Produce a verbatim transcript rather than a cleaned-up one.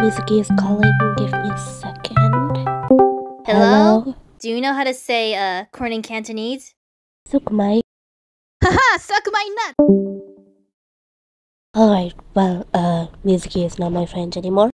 Mizuki is calling. Give me a second. Hello? Hello? Do you know how to say, uh, corn in Cantonese? Sukumai. Haha! Suck my nut! Alright, well, uh, Mizuki is not my friend anymore.